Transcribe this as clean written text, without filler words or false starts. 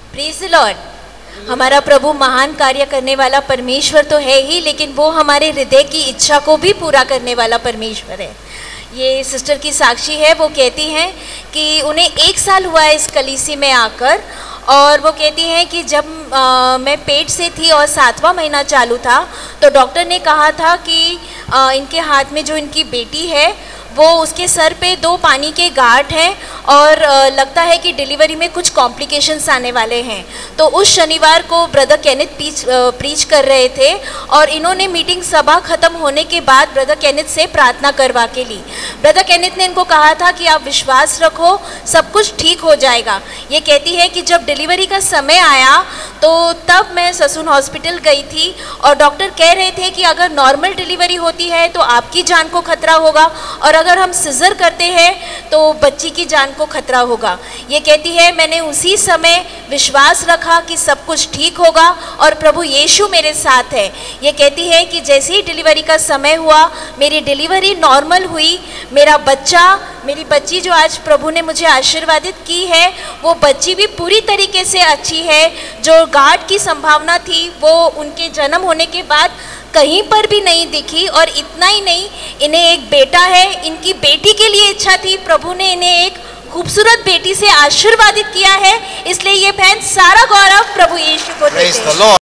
Praise the Lord. हमारा प्रभु महान कार्य करने वाला परमेश्वर तो है ही, लेकिन वो हमारे हृदय की इच्छा को भी पूरा करने वाला परमेश्वर है। ये सिस्टर की साक्षी है, वो कहती हैं कि उन्हें 1 साल हुआ है इस कलीसी में आकर, और वो कहती हैं कि जब मैं पेट से थी और 7वां महीना चालू था तो डॉक्टर ने कहा था कि इनके हाथ में जो इनकी बेटी है वो उसके सर पे 2 पानी के गांठ हैं और लगता है कि डिलीवरी में कुछ कॉम्प्लिकेशंस आने वाले हैं। तो उस शनिवार को ब्रदर केनिथ प्रीच कर रहे थे और इन्होंने मीटिंग सभा ख़त्म होने के बाद ब्रदर केनिथ से प्रार्थना करवा के ली। ब्रदर केनिथ ने इनको कहा था कि आप विश्वास रखो, सब कुछ ठीक हो जाएगा। ये कहती है कि जब डिलीवरी का समय आया तो तब मैं ससून हॉस्पिटल गई थी और डॉक्टर कह रहे थे कि अगर नॉर्मल डिलीवरी होती है तो आपकी जान को खतरा होगा, और अगर हम सिजर करते हैं तो बच्ची की जान को खतरा होगा। ये कहती है मैंने उसी समय विश्वास रखा कि सब कुछ ठीक होगा और प्रभु यीशु मेरे साथ है। ये कहती है कि जैसे ही डिलीवरी का समय हुआ, मेरी डिलीवरी नॉर्मल हुई। मेरी बच्ची जो आज प्रभु ने मुझे आशीर्वादित की है, वो बच्ची भी पूरी तरीके से अच्छी है। जो गांठ की संभावना थी वो उनके जन्म होने के बाद कहीं पर भी नहीं दिखी, और इतना ही नहीं, इन्हें एक बेटा है। इनकी बेटी के लिए इच्छा थी, प्रभु ने इन्हें एक खूबसूरत बेटी से आशीर्वादित किया है। इसलिए ये बहन सारा गौरव प्रभु यीशु को देते हैं।